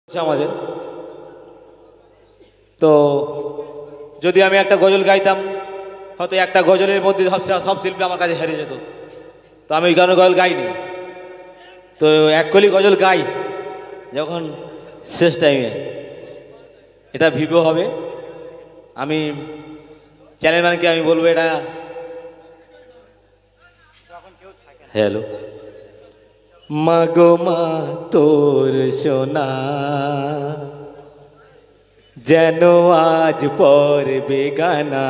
আমাদের তো যদি আমি একটা গজল গাইতাম হয়তো একটা গজলের মধ্যে সব শিল্পী আমার কাছে হেরে যেত। তো আমি ওই কারণে গজল গাইনি। তো এক কলি গজল গাই যখন শেষ টাইমে, এটা ভিভো হবে। আমি চ্যানেলম্যানকে আমি বলবো এটা হ্যালো মাগো মা তোর সোনা যেন আজ পর বেগানা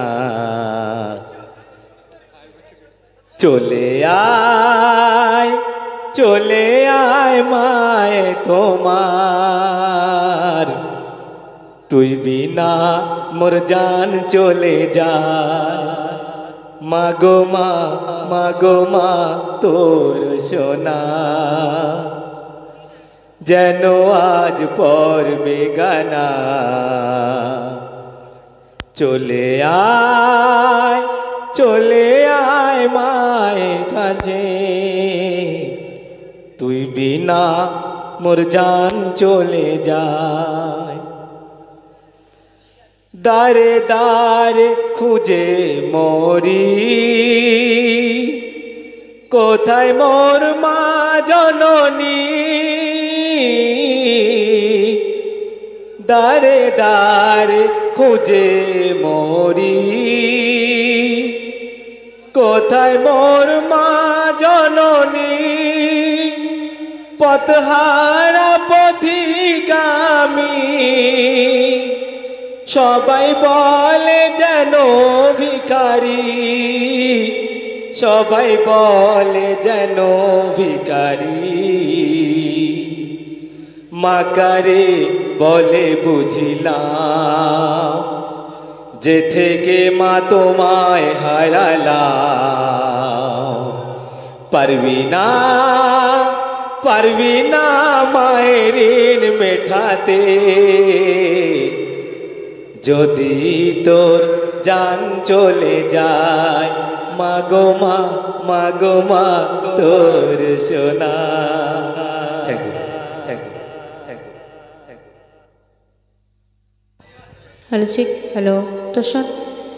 চলে আয় মায়ে তোমার তুই বিনা মোর জান চলে যায় মাগো মা তোর সোনা যেন আজ পর বেগানা চলে আয় মায়ের কাছে তুই বিনা মোর জান চলে যায়। দারে দারে খুঁজে মরি কোথায় মোর মা জননী দারে দারে খুঁজে মরি কোথায় মোর মা জননী পথহারা পথিগামী সবাই বলে যেন ভিখারি সবাই বলে যেন ভিখারি মাকারে বলে বুঝিলাম যে থেকে মা তোমায় হারালাম পারবি না মায়ের ঋণ মেটাতে যদি তোর জান চলে যায় মাগো মা তোর সোনা। Thank you. Hello check, hello তোর